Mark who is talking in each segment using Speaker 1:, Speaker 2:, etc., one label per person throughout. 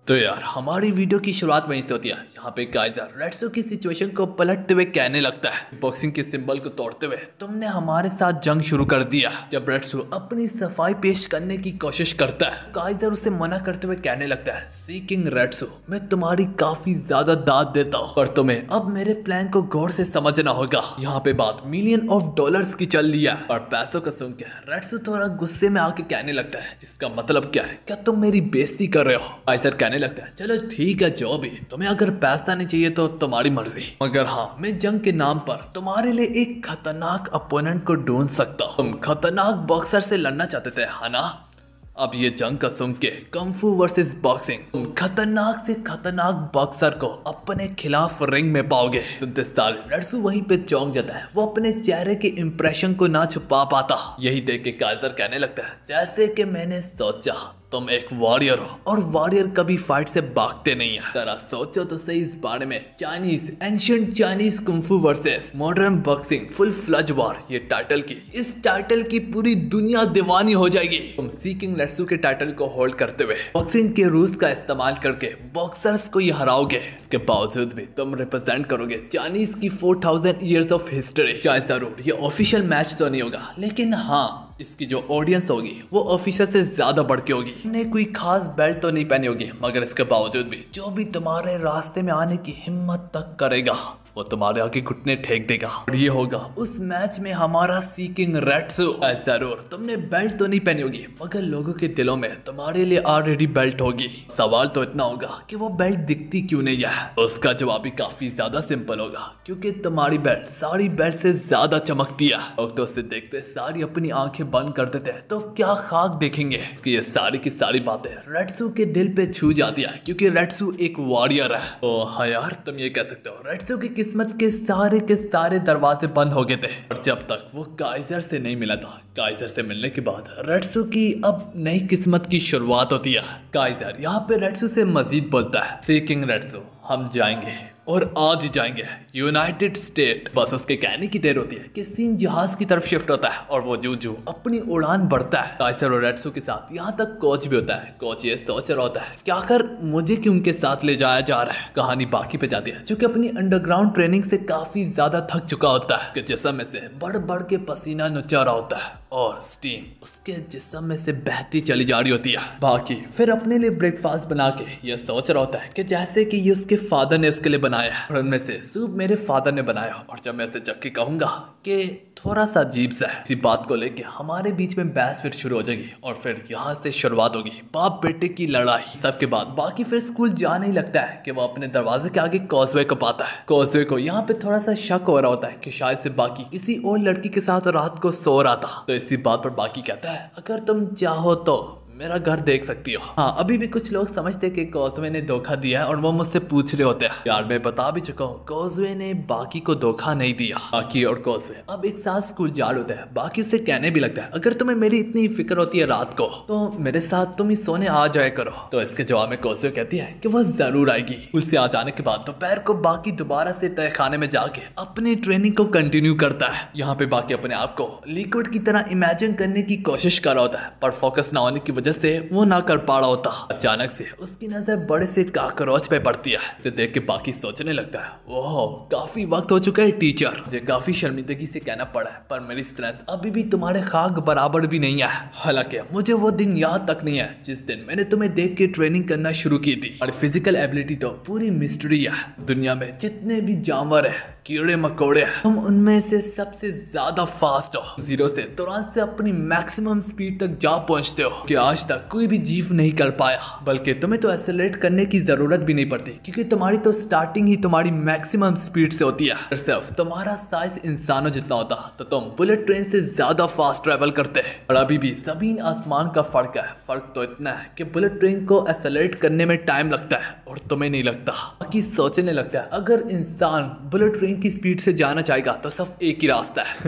Speaker 1: तो यार हमारी वीडियो की शुरुआत वहीं से होती है जहाँ पे काइजर रेड्सो की सिचुएशन को पलटते हुए कहने लगता है बॉक्सिंग के सिंबल को तोड़ते हुए तुमने हमारे साथ जंग शुरू कर दिया। जब रेड्सो अपनी सफाई पेश करने की कोशिश करता है काइजर उसे मना करते हुए कहने लगता है सी किंग रेड्सो, मैं तुम्हारी काफी ज्यादा दाद देता हूँ पर तुम्हें अब मेरे प्लान को गौर से समझना होगा। यहाँ पे बात $1,000,000 की चल रही है और पैसों को सुन के रेड्सो थोड़ा गुस्से में आके कहने लगता है इसका मतलब क्या है, क्या तुम मेरी बेइज्जती कर रहे हो। काइजर कहने लगता है चलो ठीक है जो भी, तुम्हें अगर पैसा नहीं चाहिए तो तुम्हारी मर्जी, मगर हाँ मैं जंग के नाम पर तुम्हारे लिए एक खतरनाक अपोनेंट को ढूंढ सकता हूँ। तुम खतरनाक बॉक्सर से लड़ना चाहते थे है ना, अब ये जंग का सुन के कम्फू वर्सेस बॉक्सिंग, तुम खतरनाक से खतरनाक बॉक्सर को अपने खिलाफ रिंग में पाओगे। सुनते साल रेड्सो वहीं पे चौंक जाता है, वो अपने चेहरे के इंप्रेशन को ना छुपा पाता। यही देख के काइजर कहने लगता है जैसे कि मैंने सोचा तुम एक वॉरियर हो और वॉरियर कभी फाइट से भागते नहीं है। जरा सोचो तो सही इस बारे में। Chinese ancient Chinese kung fu versus modern boxing full फ्लज वॉर, ये टाइटल की इस टाइटल की पूरी दुनिया दीवानी हो जाएगी। तुम सी किंग रेड्सो के टाइटल को होल्ड करते हुए बॉक्सिंग के रूल्स का इस्तेमाल करके बॉक्सर्स को ये हराओगे। इसके बावजूद भी तुम रिप्रेजेंट करोगे चाइनीज की 4000 ईयर्स ऑफ हिस्ट्री। चाहे जरूर ये ऑफिशियल मैच तो नहीं होगा लेकिन हाँ इसकी जो ऑडियंस होगी वो ऑफिशियल से ज्यादा बढ़ के होगी। ने कोई खास बेल्ट तो नहीं पहनी होगी मगर इसके बावजूद भी जो भी तुम्हारे रास्ते में आने की हिम्मत तक करेगा वो तुम्हारे आगे घुटने ठेक देगा और ये होगा उस मैच में हमारा सी किंग रेड्सो। जरूर तुमने बेल्ट तो नहीं पहनी होगी मगर लोगों के दिलों में तुम्हारे लिए ऑलरेडी बेल्ट होगी। सवाल तो इतना होगा कि वो बेल्ट दिखती क्यों नहीं है, तो उसका जवाब भी काफी ज्यादा सिंपल होगा क्योंकि तुम्हारी बेल्ट सारी बेल्ट से ज्यादा चमकती है। लोग तो उसे देखते सारी अपनी आंखें बंद कर देते हैं तो क्या खाक देखेंगे। इसकी ये सारी की सारी बातें रेड्सो के दिल पे छू जाती है क्योंकि रेड्सो एक वॉरियर है। ओ हाँ यार तुम ये कह सकते हो रेड्सो की किस्मत के सारे दरवाजे बंद हो गए थे और जब तक वो काइजर से नहीं मिला था। काइजर से मिलने के बाद रेड्सो की अब नई किस्मत की शुरुआत होती है। काइजर यहाँ पे रेड्सो से मजीद बोलता है सी किंग रेड्सो, हम जाएंगे और आज ही जाएंगे यूनाइटेड स्टेट। बस उसके कहने की देर होती है कि सीन जहाज की तरफ शिफ्ट होता है और वो जू अपनी उड़ान बढ़ता है। काइजर और रेड्सो के साथ यहाँ तक कोच भी होता है। कोच ये सोच रहा होता है कि आखिर मुझे क्यों उनके साथ ले जाया जा रहा है। कहानी बाकी पे जाती है जो कि अपनी अंडरग्राउंड ट्रेनिंग से काफी ज्यादा थक चुका होता है कि जिस्म में से बढ़ के पसीना नुचा रहा होता है और स्टीम उसके जिस्म में से बहती चली जा रही होती है। बाकी फिर अपने लिए ब्रेकफास्ट बना के ये सोच रहा होता है कि जैसे कि ये उसके फादर ने उसके लिए बनाया है और उनमें से सूप मेरे फादर ने बनाया और जब मैं उसे चख के कहूंगा कि थोड़ा सा अजीब सा है। इसी बात को लेके हमारे बीच में बहस फिर शुरू हो जाएगी और फिर यहाँ से शुरुआत होगी बाप बेटे की लड़ाई। सबके बाद बाकी फिर स्कूल जाने ही लगता है कि वो अपने दरवाजे के आगे कॉजवे को पाता है। कॉजवे को यहाँ पे थोड़ा सा शक हो रहा होता है कि शायद से बाकी किसी और लड़की के साथ रात को सो रहा था। तो इसी बात पर बाकी कहता है अगर तुम चाहो तो मेरा घर देख सकती हो। हाँ अभी भी कुछ लोग समझते कि कॉजवे ने धोखा दिया है और वो मुझसे पूछ रहे होते हैं। यार मैं बता भी चुका हूँ कॉजवे ने बाकी को धोखा नहीं दिया। बाकी और कॉजवे अब एक साथ स्कूल जा रहे होते हैं। बाकी से कहने भी लगता है अगर तुम्हें मेरी इतनी फिक्र होती है रात को तो मेरे साथ तुम ही सोने आ जाया करो। तो इसके जवाब में कॉजवे कहती है कि वह जरूर आएगी। स्कूल से आ जाने के बाद दोपहर को बाकी दोबारा से तय खाने में जाके अपनी ट्रेनिंग को कंटिन्यू करता है। यहाँ पे बाकी अपने आप को लिक्विड की तरह इमेजिन करने की कोशिश कर रहा होता है पर फोकस ना होने की वजह से वो ना कर पा रहा होता। अचानक से उसकी नजर बड़े से काकरोच पे पड़ती है। इसे देख के बाकी सोचने लगता है ओह काफी वक्त हो चुका है टीचर, मुझे काफी शर्मिंदगी से कहना पड़ा है पर मेरी स्ट्रेंथ अभी भी तुम्हारे खाक बराबर भी नहीं है। हालांकि मुझे वो दिन याद तक नहीं है जिस दिन मैंने तुम्हें देख के ट्रेनिंग करना शुरू की थी। और फिजिकल एबिलिटी तो पूरी मिस्ट्री है। दुनिया में जितने भी जानवर है कीड़े मकोड़े तुम उनमें से सबसे ज्यादा फास्ट हो। 0 से तुरंत से अपनी मैक्सिमम स्पीड तक जा पहुंचते हो कि आज तक कोई भी जीव नहीं कर पाया। बल्कि तुम्हें तो एक्सेलरेट करने की जरूरत भी नहीं पड़ती क्योंकि तुम्हारी तो स्टार्टिंग ही तुम्हारी मैक्सिमम स्पीड से होती है। सिर्फ तुम्हारा साइज इंसानों जितना होता तो तुम बुलेट ट्रेन से ज्यादा फास्ट ट्रेवल करते हैं। और अभी भी जमीन आसमान का फर्क है। फर्क तो इतना है कि बुलेट ट्रेन को एक्सेलरेट करने में टाइम लगता है और तुम्हें नहीं लगता। बाकी सोचने लगता है अगर इंसान बुलेट ट्रेन की स्पीड से जाना चाहेगा तो सिर्फ एक ही रास्ता है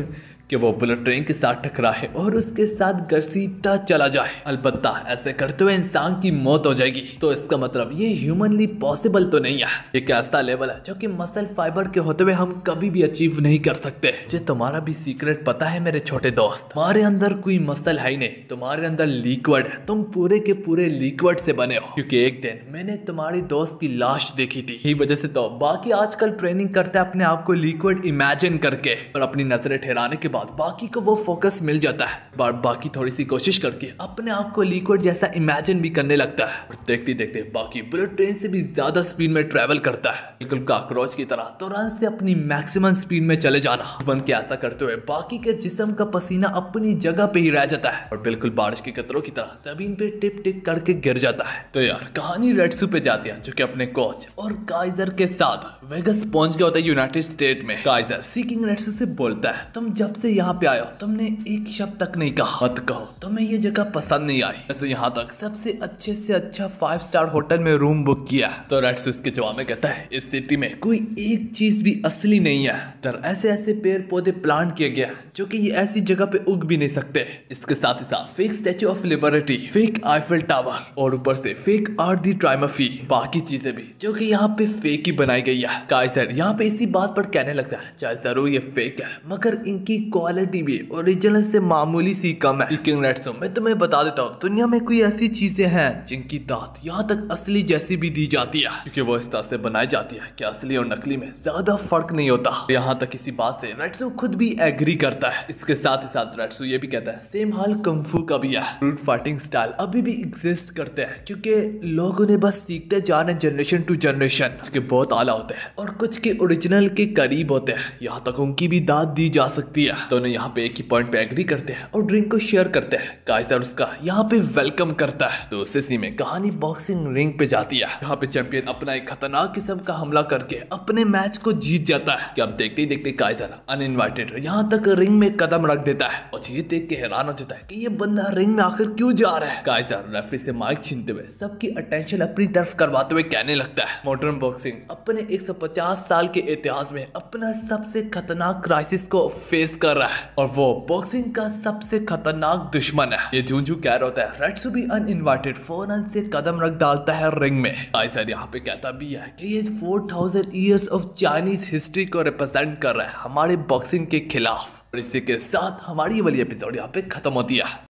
Speaker 1: कि वो बुलेट ट्रेन के साथ टकराए और उसके साथ घसीटता चला जाए। अलबत्ता ऐसे करते हुए इंसान की मौत हो जाएगी। तो इसका मतलब ये ह्यूमनली पॉसिबल तो नहीं है। एक ऐसा लेवल है जो कि मसल फाइबर के होते हुए हम कभी भी अचीव नहीं कर सकते। जो तुम्हारा भी सीक्रेट पता है मेरे छोटे दोस्त, तुम्हारे अंदर कोई मसल है ही नहीं, तुम्हारे अंदर लिक्विड है। तुम पूरे के पूरे लिक्विड से बने हो। क्योंकि एक दिन मैंने तुम्हारी दोस्त की लाश देखी थी। यही वजह से तो बाकी आजकल ट्रेनिंग करते हैं अपने आप को लिक्विड इमेजिन करके, और अपनी नजरें ठहराने के बाद बाकी को वो फोकस मिल जाता है। बाकी थोड़ी सी कोशिश करके अपने आप को लिक्विड जैसा इमेजिन भी करने लगता है, और देखते देखते बाकी बुलेट ट्रेन से भी ज्यादा स्पीड में ट्रेवल करता है, बिल्कुल कॉकरोच की तरह तुरंत से अपनी मैक्सिमम स्पीड में चले जाना। वन के ऐसा करते हुए बाकी के जिस्म का पसीना अपनी जगह पे ही रह जाता है और बिल्कुल बारिश के कतरों की तरह जमीन पे टिप टिप करके गिर जाता है। तो यार कहानी रेड्सू पे जाती है, जो कि अपने कोच और काइजर के साथ वेगस पहुंच गया होता है यूनाइटेड स्टेट में। काइजर सीकिंग रेड्सू से बोलता है, तुम जब से यहाँ पे आए हो तुमने एक शब्द तक नहीं कहा। मत कहो तुम्हें ये जगह पसंद नहीं आई, तो यहाँ तक सबसे अच्छे से अच्छा 5 स्टार होटल में रूम बुक किया। तो रेड्सू इसके जवाब में कहता है, इस सिटी में कोई एक चीज भी असली नहीं है। तर ऐसे ऐसे पेड़ पौधे प्लांट किए गया जो कि ये ऐसी जगह पे उग भी नहीं सकते। इसके साथ ही साथ fake Statue of Liberty, fake Eiffel Tower और ऊपर से फेक आर्ट दी ट्राइमफी, बाकी चीजें भी जो कि यहाँ पे फेक ही बनाई गई है। काइजर यहाँ पे इसी बात पर कहने लगता है, चाहे जरूर ये फेक है मगर इनकी क्वालिटी भी ओरिजिनल से मामूली सी कम है। किंग रेड्सू मैं तुम्हें बता देता हूँ, दुनिया में कोई ऐसी चीजें हैं जिनकी दाद यहाँ तक असली जैसी भी दी जाती है, क्योंकि वो इस तरह से बनाई जाती है कि असली और नकली में ज्यादा फर्क नहीं होता। यहाँ तक इसी बात से रेड्सू खुद भी एग्री करता है। इसके साथ ही साथ रेड्सू ये भी कहता है, सेम हाल कुंग-फू का भी है। ब्रूट फाइटिंग स्टाइल अभी भी एग्जिस्ट करते हैं, क्योंकि लोगों ने बस सीखते जा रहे हैं जनरेशन टू जनरेशन। कुछ के बहुत आला होते हैं और कुछ के ओरिजिनल के करीब होते हैं, यहाँ तक उनकी भी दाद दी जा सकती है। दोनों यहाँ पे एक ही पॉइंट पे एग्री करते हैं और ड्रिंक को शेयर करते हैं। काइजर उसका यहाँ पे वेलकम करता है। तो उसी में कहानी बॉक्सिंग रिंग पे जाती है। यहाँ पे चैंपियन अपना एक खतरनाक किस्म का हमला करके अपने मैच को जीत जाता है। कि अब देखते ही देखते काइजर अनइनवाइटेड यहाँ तक रिंग में कदम रख देता है और ये देख के हैरान हो जाता है कि ये बंदा रिंग में आखिर क्यों जा रहा है। काइजर रेफरी से माइक छीनते हुए सबकी अटेंशन अपनी तरफ करवाते हुए कहने लगता है, मॉडर्न बॉक्सिंग अपने 150 साल के इतिहास में अपना सबसे खतरनाक क्राइसिस को फेस कर रहा है और वो बॉक्सिंग का सबसे खतरनाक दुश्मन है। ये जूझू कह रहा होता है, रेड्सू भी अनइनवाइटेड फौरन से कदम रख डालता है रिंग में। काइजर यहाँ पे कहता भी है कि ये 4000 ईयर्स ऑफ चाइनीज हिस्ट्री को रिप्रेजेंट कर रहा है हमारे बॉक्सिंग के खिलाफ। और इसी के साथ हमारी ये वाली एपिसोड यहाँ पे खत्म होती है।